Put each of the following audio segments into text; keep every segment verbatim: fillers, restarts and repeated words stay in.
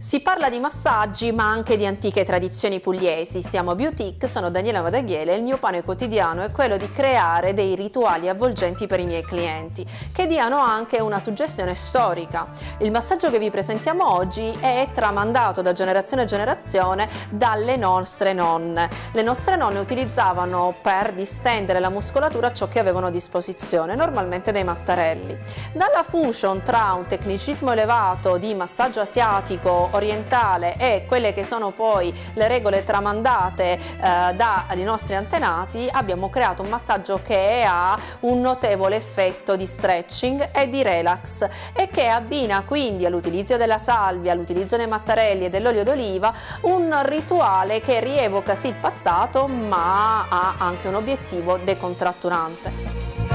Si parla di massaggi ma anche di antiche tradizioni pugliesi. Siamo Beautic, sono Daniela Madaghiele e il mio pane quotidiano è quello di creare dei rituali avvolgenti per i miei clienti, che diano anche una suggestione storica. Il massaggio che vi presentiamo oggi è tramandato da generazione a generazione dalle nostre nonne. Le nostre nonne utilizzavano per distendere la muscolatura ciò che avevano a disposizione, normalmente dei mattarelli. Dalla fusion tra un tecnicismo elevato di massaggio asiatico, orientale e quelle che sono poi le regole tramandate eh, dai nostri antenati, abbiamo creato un massaggio che ha un notevole effetto di stretching e di relax e che abbina quindi all'utilizzo della salvia, all'utilizzo dei mattarelli e dell'olio d'oliva un rituale che rievoca sì il passato ma ha anche un obiettivo decontratturante.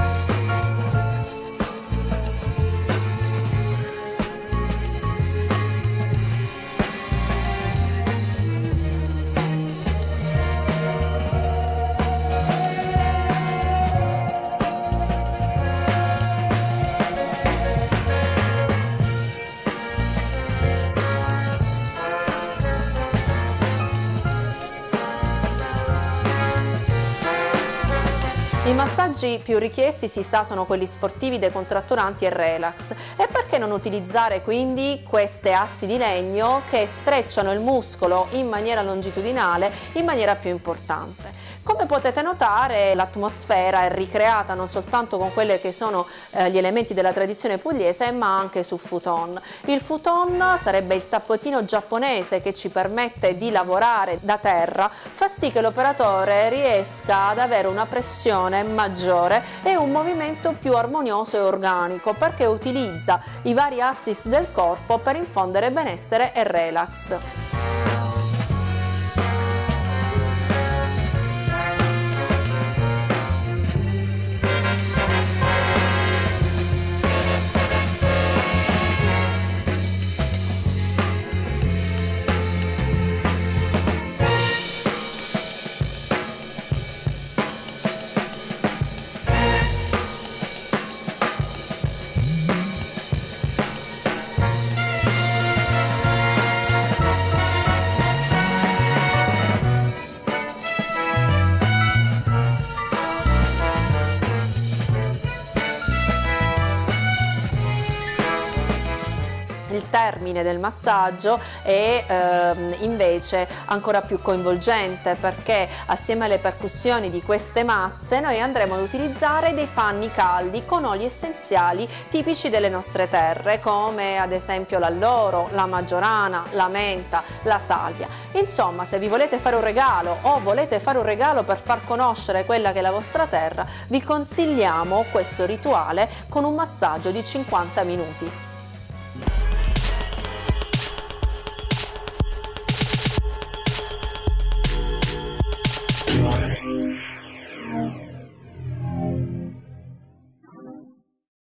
I massaggi più richiesti, si sa, sono quelli sportivi, decontratturanti e relax. E perché non utilizzare quindi queste assi di legno che strecciano il muscolo in maniera longitudinale, in maniera più importante? Come potete notare, l'atmosfera è ricreata non soltanto con quelli che sono eh, gli elementi della tradizione pugliese, ma anche su futon. Il futon sarebbe il tappetino giapponese che ci permette di lavorare da terra, fa sì che l'operatore riesca ad avere una pressione maggiore e un movimento più armonioso e organico, perché utilizza i vari assist del corpo per infondere benessere e relax. Il termine del massaggio è ehm, invece ancora più coinvolgente, perché assieme alle percussioni di queste mazze noi andremo ad utilizzare dei panni caldi con oli essenziali tipici delle nostre terre, come ad esempio l'alloro, la maggiorana, la menta, la salvia. Insomma, se vi volete fare un regalo o volete fare un regalo per far conoscere quella che è la vostra terra, vi consigliamo questo rituale con un massaggio di cinquanta minuti.